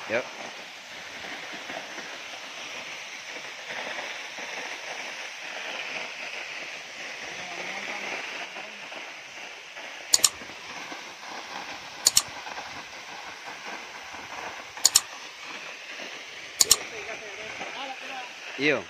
Yuk. Iyo.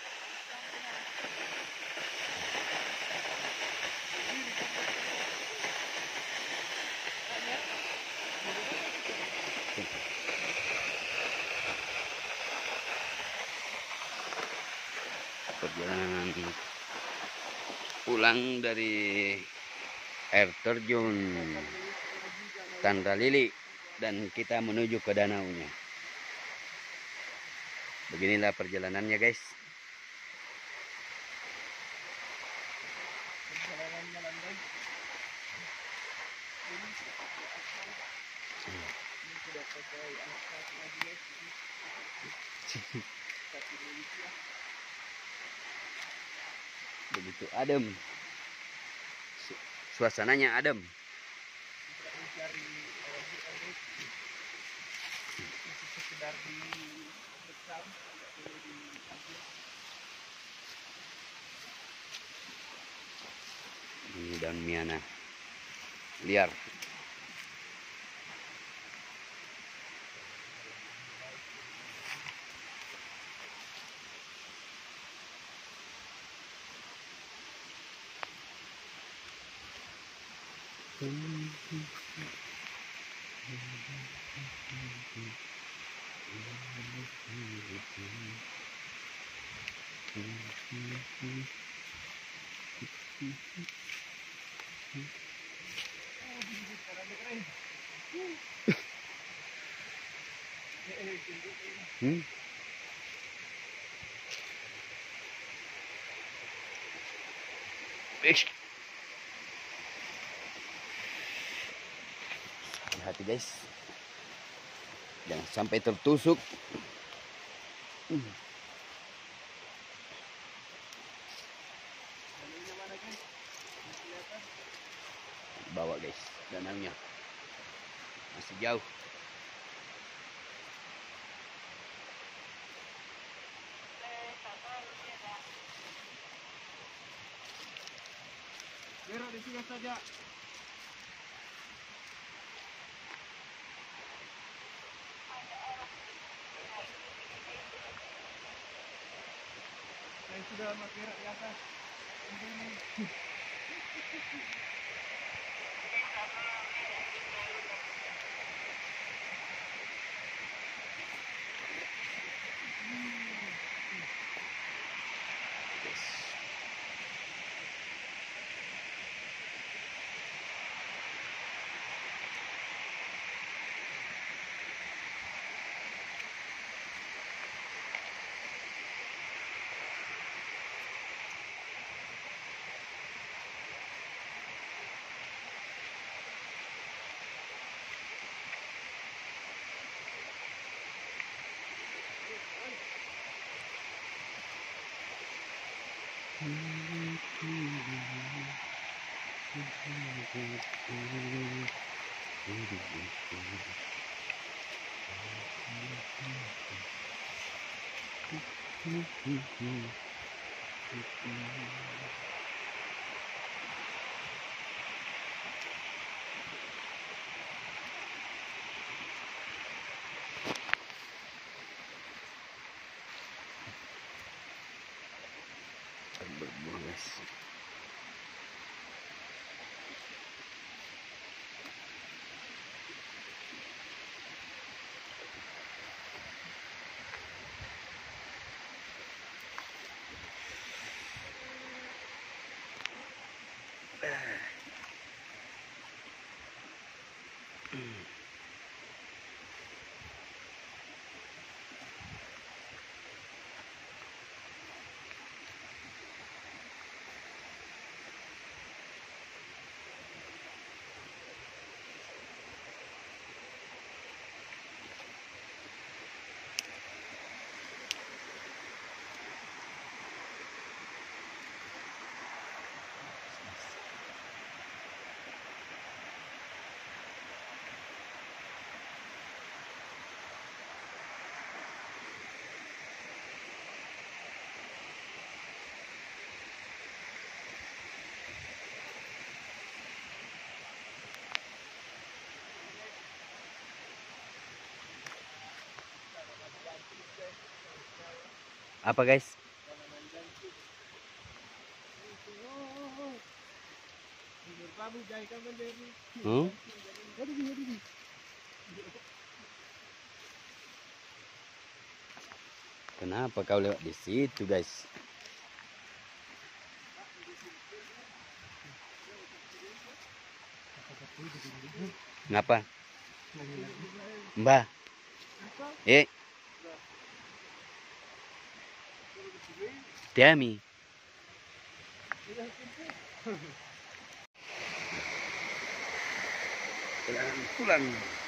Perjalanan pulang dari air terjun Tanda Lili dan kita menuju ke danaunya. Beginilah perjalanannya, guys. Begitu adem, suasananya adem. Ini daun miana liar. Hati-hati, guys, jangan sampai tertusuk. Bawa, guys, danaunya masih jauh. Di sini saja. Saya sudah pakai di atas. Berbuang, guys. Apa guys? Hmm? Kenapa kau lewat di situ guys? Ngapa? Mbah. Tiami. Pulang.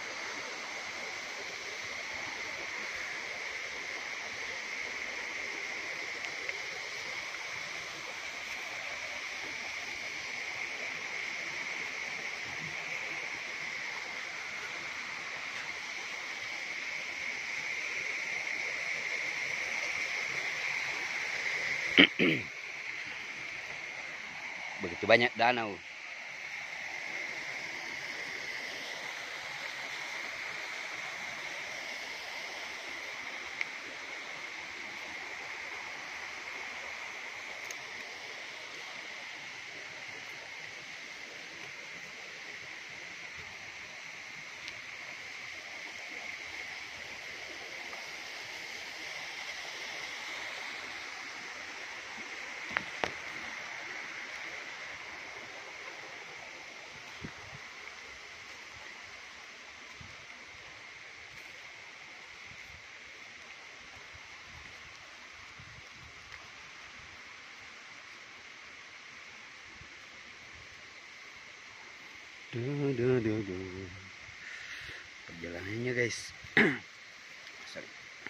Begitu banyak danau. Duh. Perjalanannya guys. Sorry.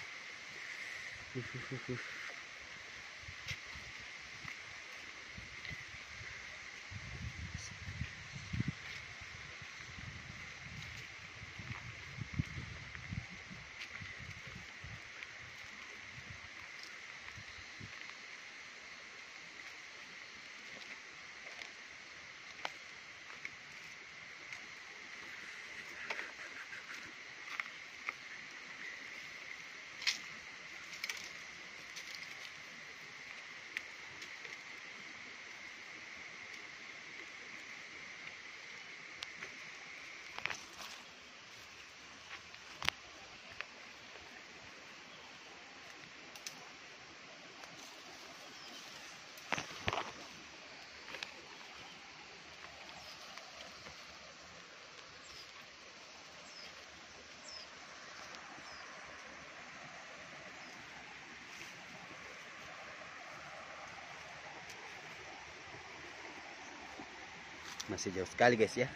Masih jauh sekali guys ya.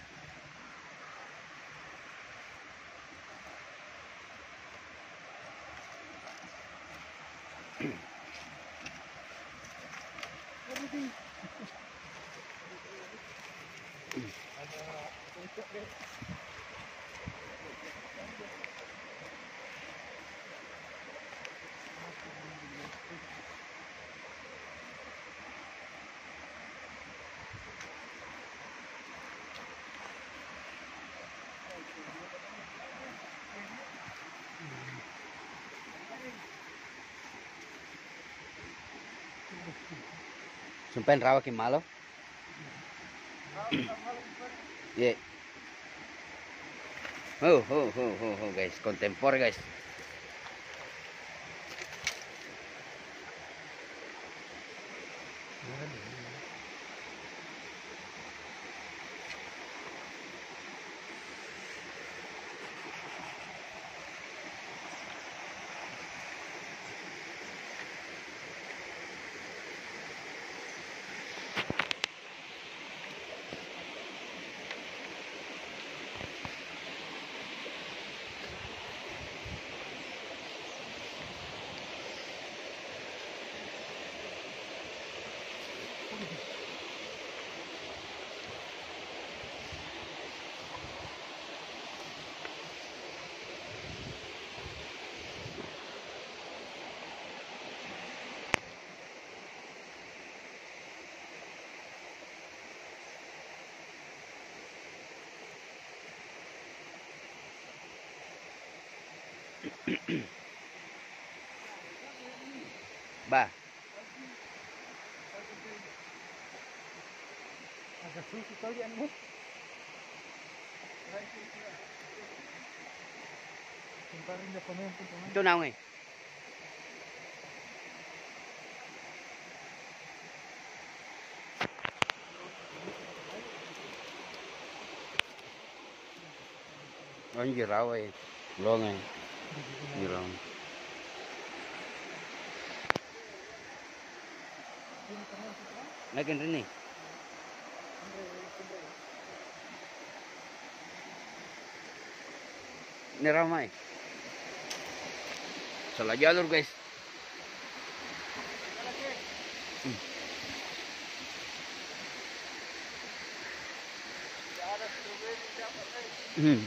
Sumpahin rawa que malo. Yeah. Guys, kontempor guys. Bah, Agak susu kali anu. Semparin dia komen tuh teman. itu naon eh? Anjir rawa eh. Belum eh. Jirang. Naikin rin eh. Ini ramai. Salah jalur guys. Hmm.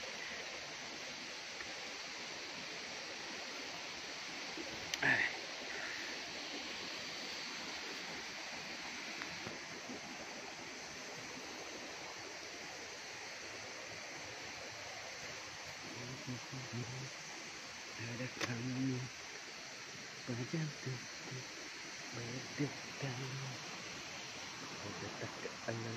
Ada kamu panjang tutup berdetak berdetak ke alam.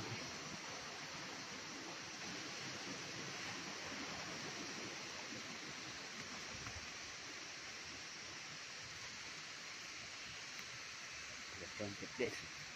Ada cantik deh.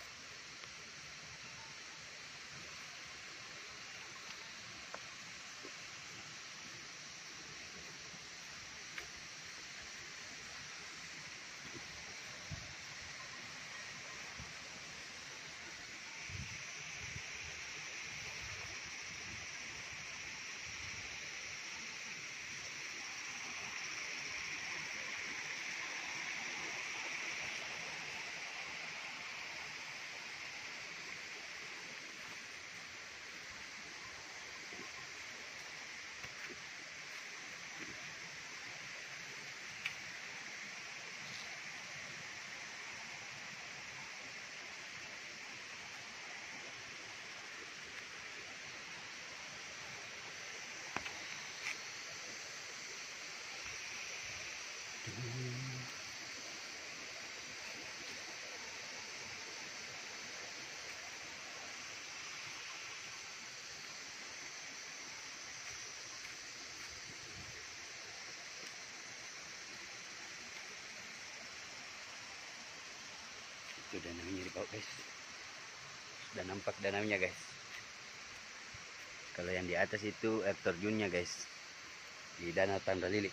Itu danaunya di bawah guys. Sudah nampak danaunya guys. Kalau yang di atas itu air terjunnya guys. Di Danau Tandalili.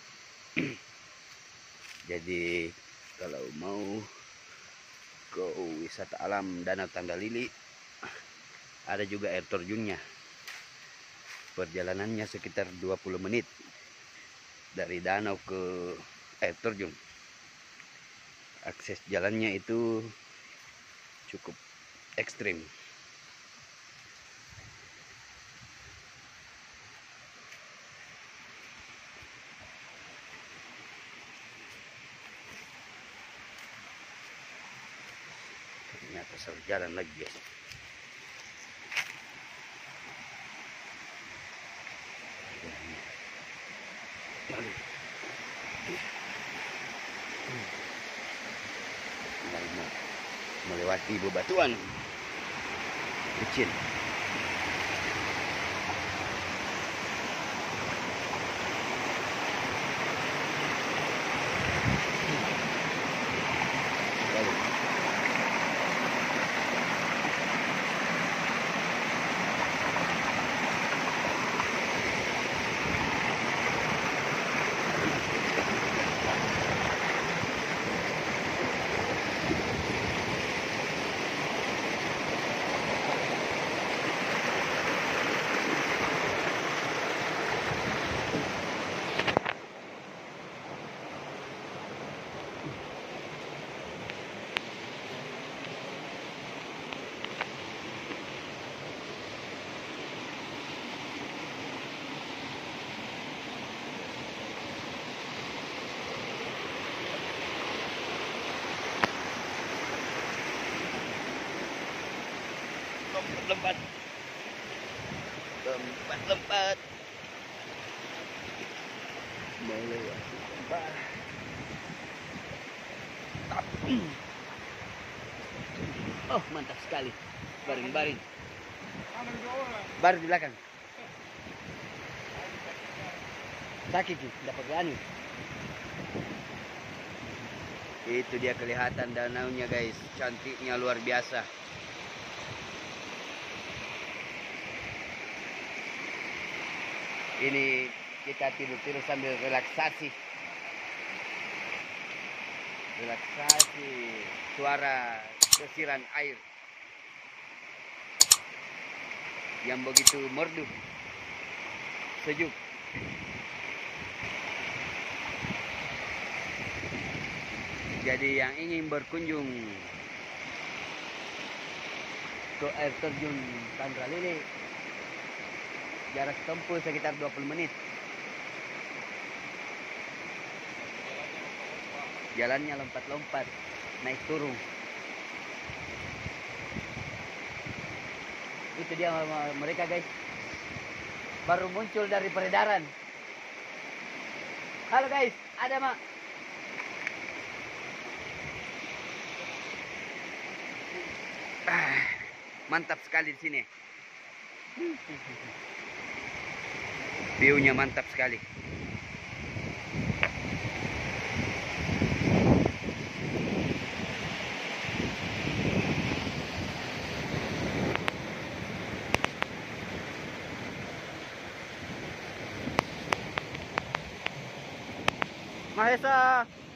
Jadi kalau mau ke wisata alam Danau Tandalili, ada juga air terjunnya. Perjalanannya sekitar 20 menit dari danau ke air terjun. Akses jalannya itu cukup ekstrim. Ternyata salah jalan lagi guys. Melewati bebatuan kecil. Lompat melewati lembah. Oh, mantap sekali. Baring-baring. Ada 2 orang. Baru di belakang. Sakit sih, dapat anu. Itu dia kelihatan danaunya guys, cantiknya luar biasa. Ini kita tidur-tidur sambil relaksasi. Relaksasi, suara desiran air yang begitu merdu, sejuk. Jadi yang ingin berkunjung ke air terjun Tandra Lili, jarak tempuh sekitar 20 menit. Jalannya lompat-lompat, naik turun. Itu dia mereka guys, baru muncul dari peredaran. Halo guys, ada mak? Mantap sekali di sini. View-nya mantap sekali. Mahesa.